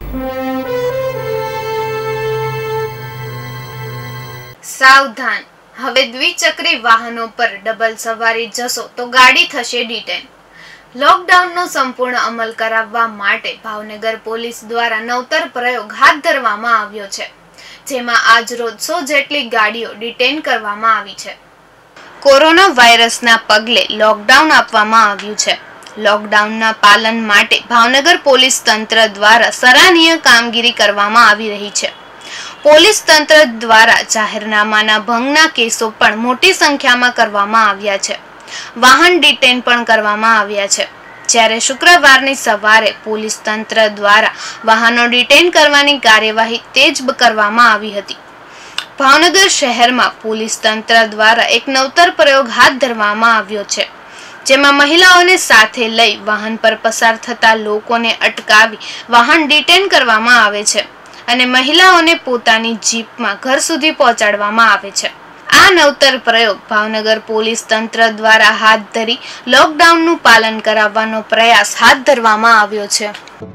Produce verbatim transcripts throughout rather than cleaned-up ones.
सावधान, હવે દ્વિચક્રી વાહનો પર ડબલ સવારી જશો તો ગાડી થશે ડિટેન। લોકડાઉનનો સંપૂર્ણ અમલ કરાવવા માટે ભાવનગર પોલીસ દ્વારા નવતર પ્રયોગ હાથ ધરવામાં આવ્યો છે, જેમાં આજરોજ સો જેટલી ગાડીઓ ડિટેન કરવામાં આવી છે। કોરોના વાયરસના પગલે લોકડાઉન આપવામાં આવ્યું છે। લોકડાઉનના પાલન માટે ભાવનગર પોલીસ તંત્ર દ્વારા સરાહનીય કામગીરી કરવામાં આવી રહી છે। પોલીસ તંત્ર દ્વારા જાહેરનામાના ભંગના કેસો પણ મોટી સંખ્યામાં કરવામાં આવ્યા છે। વાહન ડિટેન પણ કરવામાં આવ્યા છે। જ્યારે શુક્રવારની સવારે પોલીસ તંત્ર દ્વારા વાહનો ડિટેન કરવાની કાર્યવાહી તેજ કરવામાં આવી હતી। ભાવનગર શહેરમાં પોલીસ તંત્ર દ્વારા એક નવતર પ્રયોગ હાથ ધરવામાં આવ્યો છે, જેમાં મહિલાઓને સાથે લઈ વાહન પર પસાર થતા લોકોને અટકાવી વાહન ડિટેન કરવામાં આવે છે અને મહિલાઓને પોતાની જીપમાં ઘર સુધી પહોંચાડવામાં આવે છે। આ નવતર પ્રયોગ ભાવનગર પોલીસ તંત્ર દ્વારા હાથ ધરી લોકડાઉનનું પાલન કરાવવાનો પ્રયાસ હાથ ધરવામાં આવ્યો છે।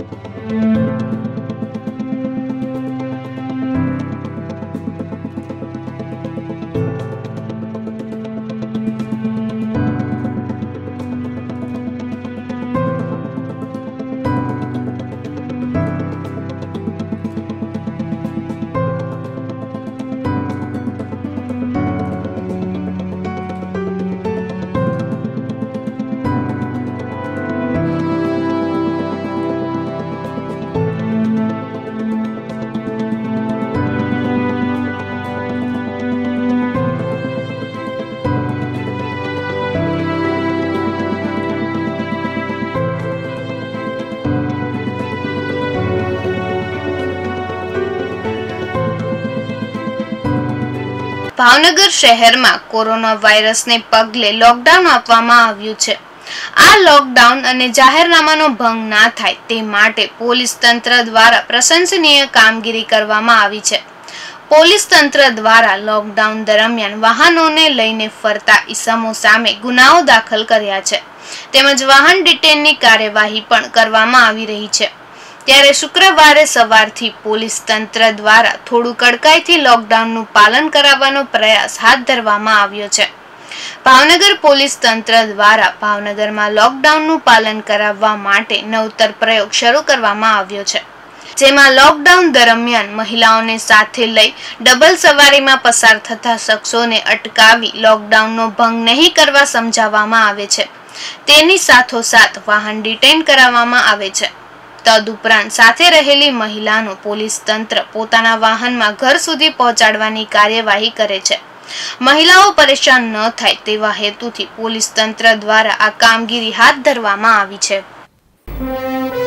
ભાવનગર શહેરમાં કોરોના વાયરસને પગલે લોકડાઉન આપવામાં આવ્યું છે। આ લોકડાઉન અને જાહેરનામાનો ભંગ ના થાય તે માટે પોલીસ તંત્ર દ્વારા પ્રશંસનીય કામગીરી કરવામાં આવી છે। પોલીસ તંત્ર દ્વારા લોકડાઉન દરમિયાન વાહનોને લઈને ફરતા ઈસમો સામે ગુનાઓ દાખલ કર્યા છે, તેમજ વાહન ડિટેનની કાર્યવાહી પણ કરવામાં આવી રહી છે। ત્યારે શુક્રવારે સવારથી પોલીસ તંત્ર દ્વારા થોડું કડકાઈથી લોકડાઉનનું પાલન કરાવવાનો પ્રયાસ હાથ ધરવામાં આવ્યો છે। ભાવનગર પોલીસ તંત્ર દ્વારા ભાવનગરમાં લોકડાઉનનું પાલન કરાવવા માટે નવતર પ્રયોગ શરૂ કરવામાં આવ્યો છે, જેમાં લોકડાઉન દરમિયાન મહિલાઓને સાથે લઈ ડબલ સવારીમાં પસાર થતા શખ્સોને અટકાવી લોકડાઉનનો ભંગ નહીં કરવા સમજાવવામાં આવે છે। તેની સાથોસાથ વાહન ડિટેન કરાવવામાં આવે છે। તદુપરાંત સાથે રહેલી મહિલાનું પોલીસ તંત્ર પોતાના વાહનમાં ઘર સુધી પહોંચાડવાની કાર્યવાહી કરે છે। મહિલાઓ પરેશાન ન થાય તેવા હેતુથી પોલીસ તંત્ર દ્વારા આ કામગીરી હાથ ધરવામાં આવી છે।